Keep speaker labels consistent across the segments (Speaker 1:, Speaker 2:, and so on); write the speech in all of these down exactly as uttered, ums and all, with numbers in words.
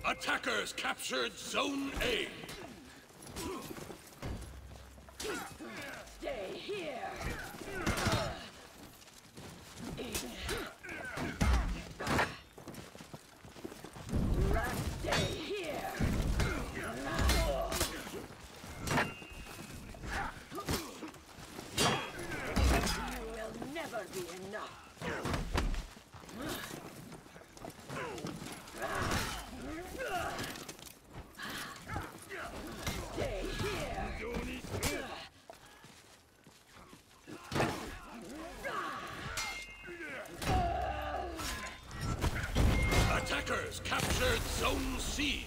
Speaker 1: Attackers captured Zone A.
Speaker 2: Stay here. Stay here. You will never be enough. Stay here.
Speaker 1: Attackers captured Zone C.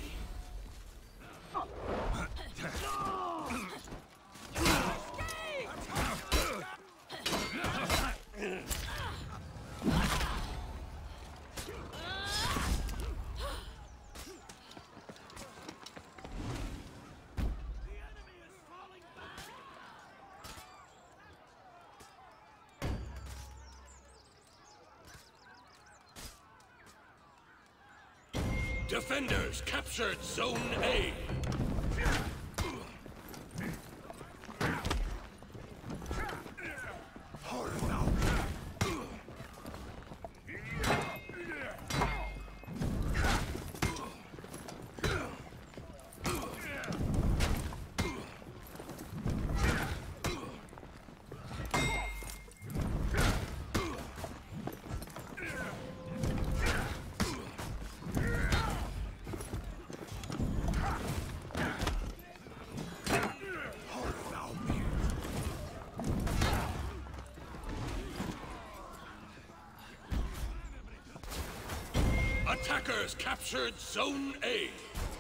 Speaker 1: Defenders captured Zone A. Attackers captured Zone A.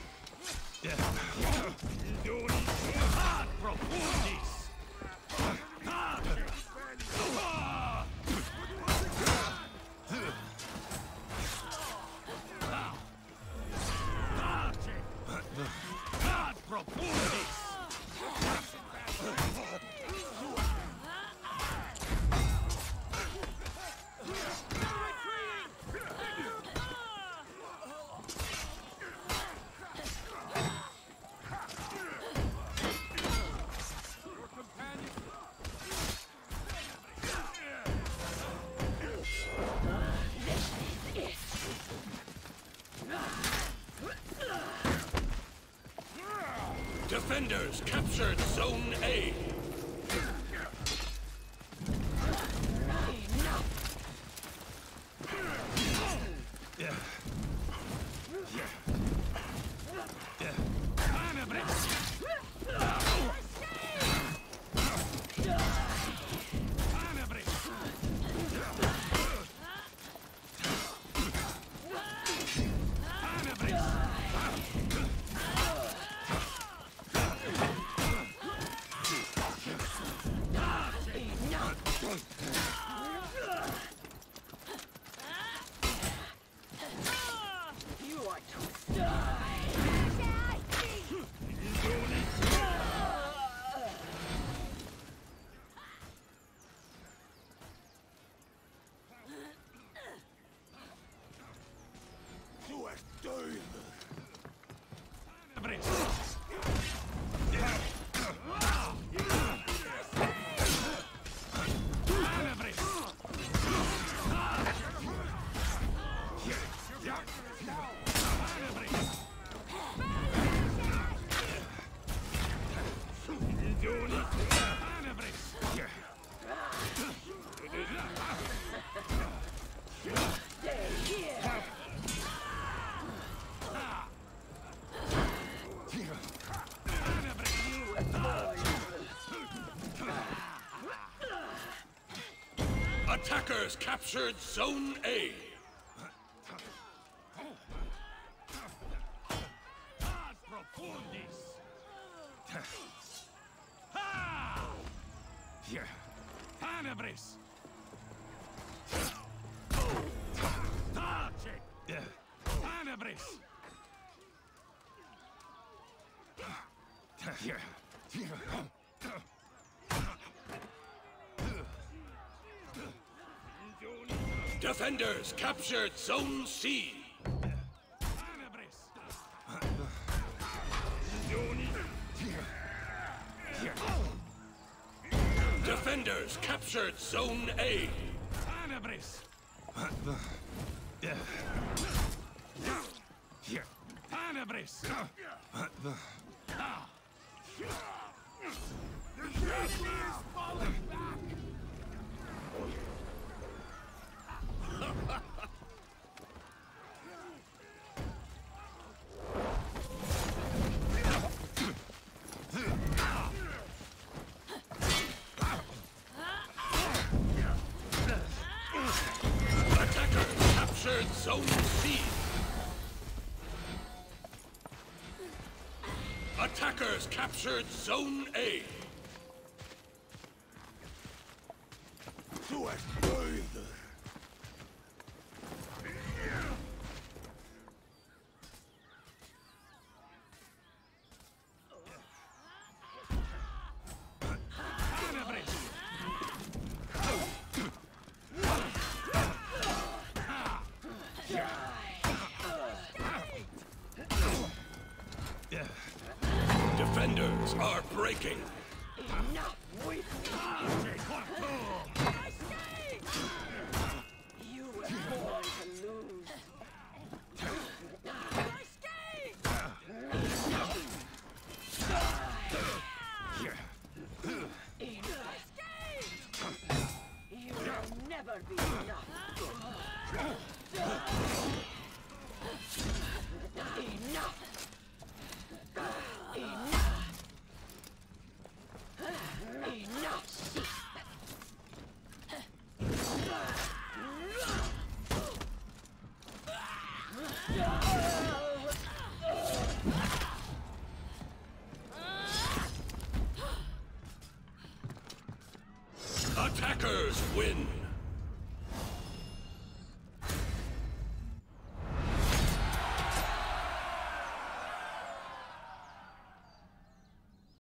Speaker 1: Defenders captured Zone A. Attackers captured Zone A. Defenders captured Zone C. Attackers captured Zone A.
Speaker 3: Panabris! Here. Panabris! The enemy is falling back!
Speaker 1: Attackers captured Zone C. Attackers captured Zone A.
Speaker 3: Du ert böiður!
Speaker 1: Defenders are breaking.
Speaker 2: Enough with me! You were born to lose. You will never be enough. Enough! Enough!
Speaker 1: Attackers win.